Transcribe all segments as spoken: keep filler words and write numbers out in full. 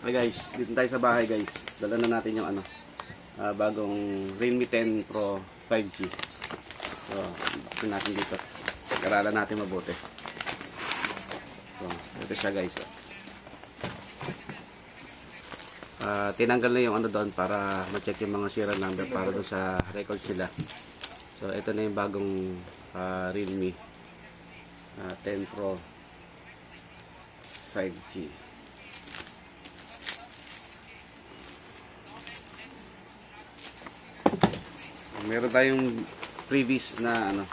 Okay guys, dito tayo sa bahay guys. Dala na natin yung ano, uh, bagong Realme ten Pro five G. So, ito natin dito. Pag-aralan natin mabuti. So, ito siya guys. Uh, tinanggal na yung ano doon para ma-check yung mga serial number para doon sa records nila. So, ito na yung bagong uh, Realme uh, ten Pro five G. Meron tayong previous na ano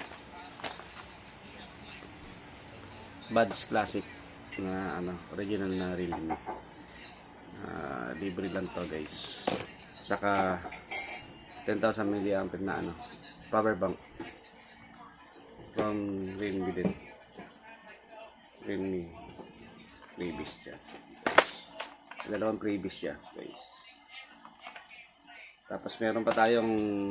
Buds Classic na ano original na Realme. Uh, libre lang to guys. Saka ten thousand milliampere na ano power bank from Realme din. Realme previous siya. Dalawang previous siya guys. Tapos meron pa tayong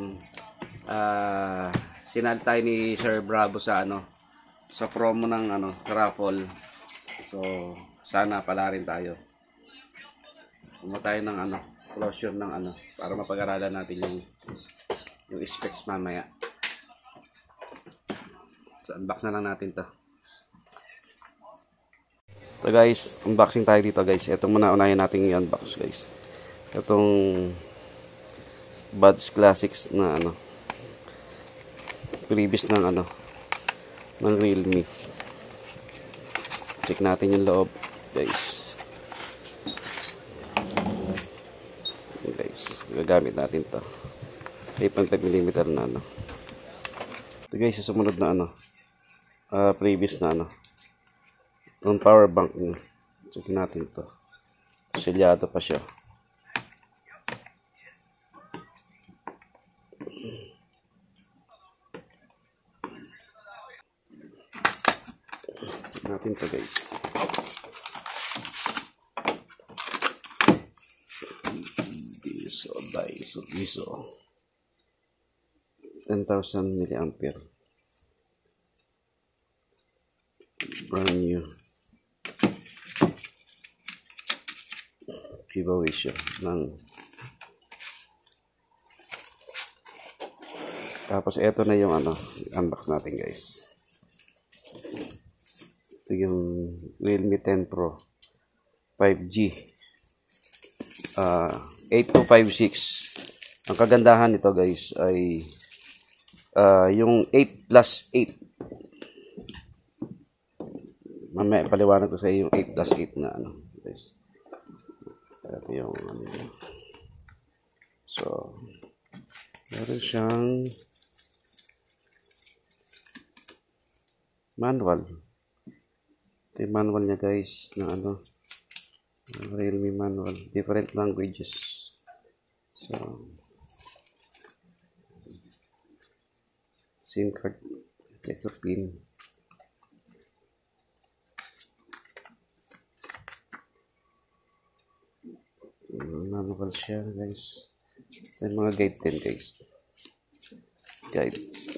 uh, sinali tayo ni Sir Bravo sa ano sa promo ng ano raffle. So sana pala rin tayo. Kumuha tayo ng ano closure ng ano para mapag-aralan natin yung yung specs mamaya. So unbox na lang natin 'to. So guys, unboxing tayo dito guys. Ito muna unahin natin i-unbox guys. Itong Buds Classics na ano previous ng ano ng Realme. Check natin yung loob guys. Okay, guys, gagamit natin to eight point five millimeter na ano. Ito guys, yung sumunod na ano uh, previous na ano yung power bank niya. Check natin to, selyado pa siya. Natin to guys. Iso daiso iso ten thousand milliampere brand new giveaway siya ng tapos eto na yung ano unbox natin guys. Ito yung Realme ten Pro five G uh, eight two five six. Ang kagandahan nito guys ay uh, yung eight plus eight. Mamaya paliwanag ko sa iyo yung eight plus eight na ano guys. Ito yung ano yun. So meron siyang manual. Ito yung manual niya guys na ano Realme manual, different languages. So SIM card, lecture pin, manual siya guys. Ito yung mga guide din guys, guide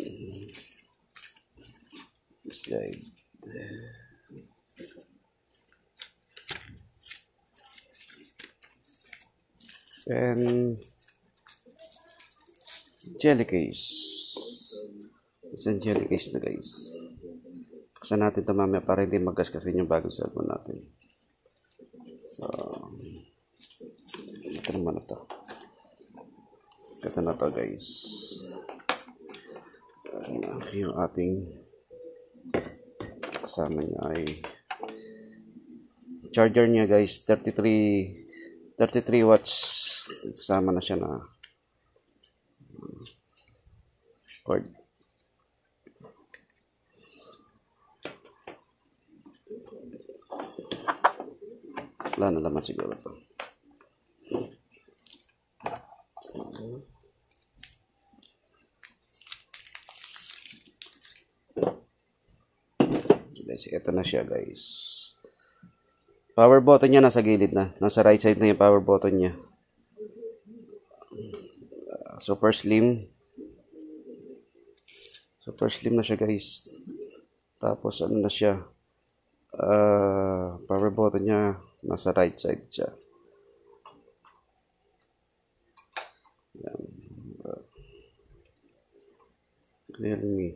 guide and jelly case. It's a jelly case na guys. Buksan natin ito mamaya para hindi magkaskasin yung bagong cellphone natin. So ito naman ito. Ito na ito guys. Yung ating kasama niya ay charger niya guys, thirty-three watts. Kasama na siya na cord. Wala na naman siguro ito. Guys, ito na siya guys. Power button niya nasa gilid na. Nasa right side na yung power button niya. Uh, super slim. Super slim na siya guys. Tapos ano na siya. Uh, power button niya nasa right side siya. Realme.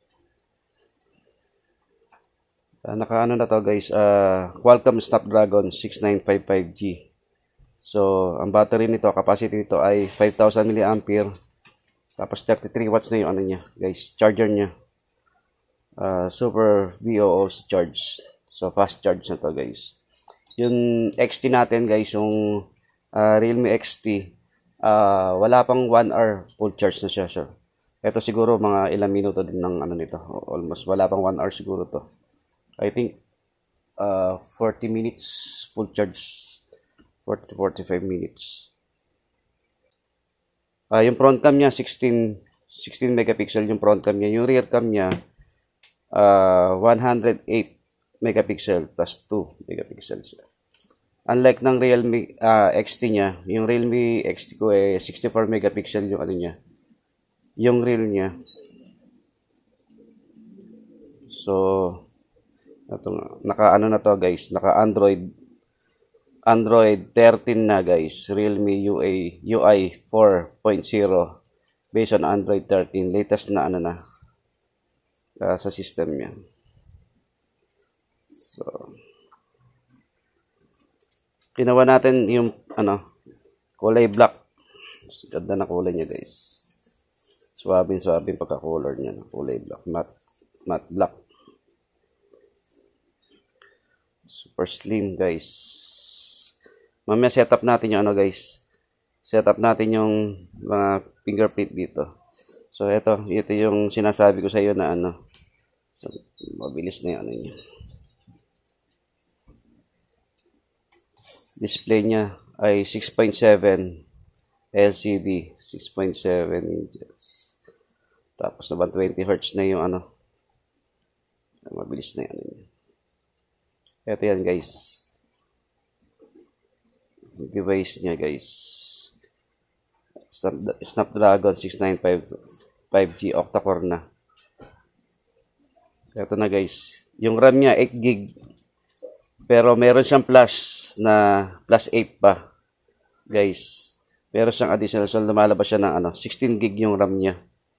Uh, naka ano na to guys, uh, Qualcomm Snapdragon six nine five five G. So, ang battery nito, capacity nito ay five thousand milliampere. Tapos thirty-three watts na yung ano niya, guys, charger niya. Uh, super V O O charge. So, fast charge na to guys. Yung X T natin guys, yung uh, Realme X T, uh, wala pang one hour full charge na siya. So, ito siguro mga ilang minuto din ng ano nito. Almost wala pang one hour siguro to. I think uh, forty minutes full charge. forty to forty-five minutes. Uh, yung front cam niya sixteen megapixel yung front cam niya. Yung rear cam niya uh, one hundred eight megapixel plus two megapixel siya. Unlike ng Realme uh, X T niya, yung Realme X T ko eh sixty-four megapixel yung ano niya. Yung real niya. So ito nga, naka ano na to guys, naka Android Android thirteen na guys, Realme U I U I four point oh based on Android thirteen, latest na ano na uh, sa system niya. So ginawa natin yung ano, kulay black. Ganda na kulay niya guys. Swabing swabing pagka-color niya, kulay black, matte matte black. Super slim guys. Mamaya setup natin yung ano guys. Setup natin yung mga fingerprint dito. So ito, ito yung sinasabi ko sa iyo na ano. So, mabilis na yung ano niya. Display niya ay six point seven L C D, six point seven inches. Tapos naman twenty hertz na yung ano. Mabilis na yung ano niya. Ito yan guys. Device niya guys. Snapdragon six nine five G octa-core na. Ito na guys. Yung RAM niya eight gig. Pero meron siyang plus na plus eight pa. Guys. Meron siyang additional. So lumalabas siya ng ano, sixteen gig yung RAM niya.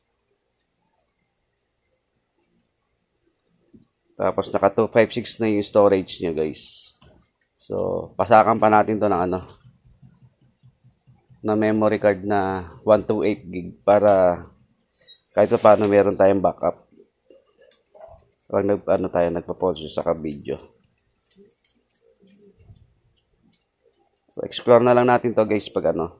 Tapos naka two fifty-six na yung storage niya guys. So, pasakan pa natin to ng ano, na memory card na one twenty-eight gig para kahit pa paano meron tayong backup. O nag, ano tayo, nagpa-pause sa ka-video. So, explore na lang natin to guys pag ano,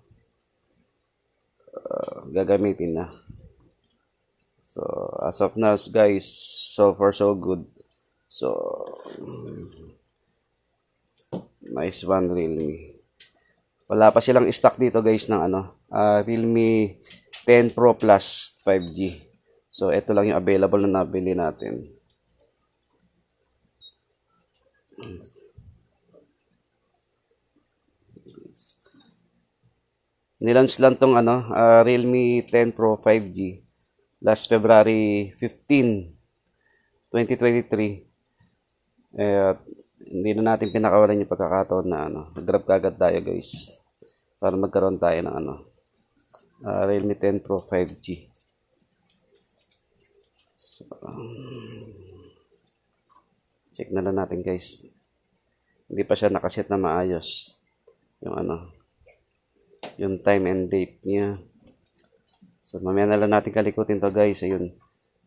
uh, gagamitin na. So, as of now guys, so far so good. So, nice one Realme. Wala pa silang stock dito guys ng ano, uh, Realme ten Pro Plus five G. So ito lang yung available na nabili natin. Nilaunch lang tong ano, uh, Realme ten Pro five G last February fifteenth, twenty twenty-three. Eh, hindi na natin pinakawalan yung pagkakataon na ano, mag-grab kagad tayo guys para magkaroon tayo ng ano, uh, Realme ten Pro five G. So, um, check na lang natin guys. Hindi pa siya nakaset na maayos yung ano, yung time and date niya. So mamaya na lang natin kalikutin to guys. Ayun,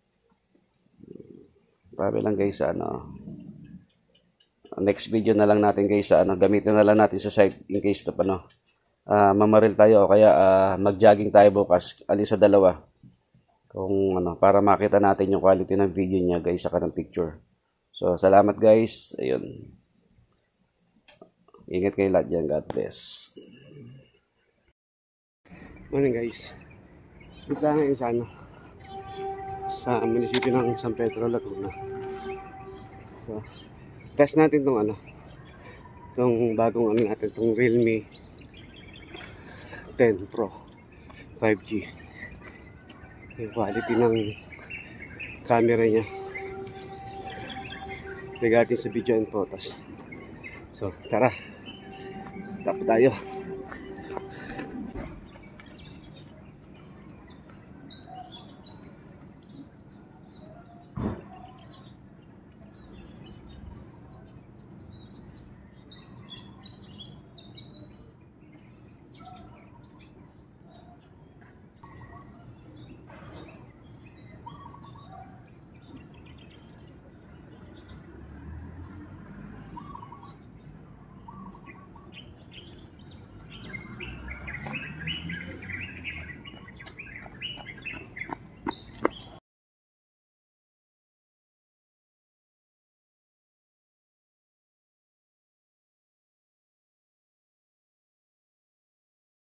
para lang guys sa ano, next video na lang natin guys sa ano, gamitin na lang natin sa site in case to ano, uh, mamaril tayo o kaya uh, mag-jogging tayo bukas, alin sa dalawa. Kung ano, para makita natin yung quality ng video niya guys sa kanang picture. So salamat guys. Ayun. Ingat kayo lahat dyan. God bless. Morning guys. Dito ngayon sa ano, sa munisipyo ng San Pedro, Laguna. So test natin tong ano, tong bagong ano natin, tong Realme ten Pro five G. Yung quality ng camera niya regarding sa video and photos. So tara, tap tayo.